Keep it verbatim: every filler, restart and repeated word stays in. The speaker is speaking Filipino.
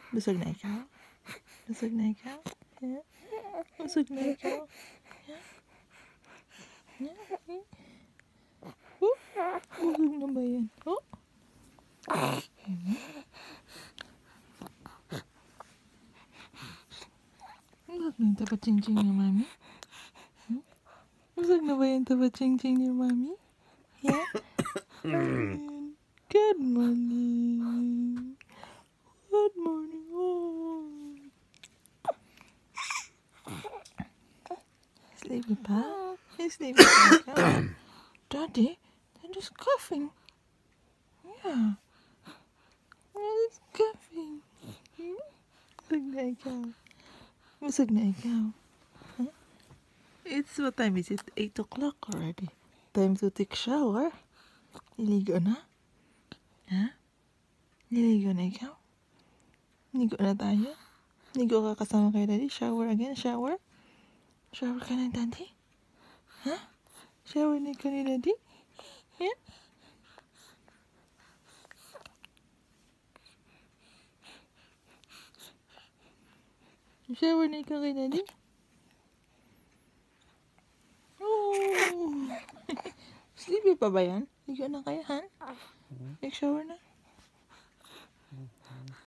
Busog na ikaw? Busog na ikaw? Yeah? Busog na ikaw? Yeah? Yeah? Oh, busog na ba yan? Oh? Hmm? Busog na yung tapat-ching-ching ni Mami? Hmm? Busog na ba yung tapat-ching-ching ni Mami? Yeah? Ayan. Good morning. Good morning. Oh. Sleepy pa? You sleepy pa? Daddy? Daddy's coughing. Yeah. Daddy's coughing. Hmm? Busog na ikaw. Busog na ikaw. Huh? It's what time is it? eight o'clock already. Time to take shower. Niligo na? Ha? Niligo na ikaw? Niligo na tayo? Niligo ka kasama kay Daddy? Shower again? Shower? Shower ka na, Daddy? Ha? Shower na ikaw ni Daddy? Yeah? Shower na ikaw kay Daddy? Oh! Sleepy pa ba yan? Ligo na kayo, ha? Take shower na.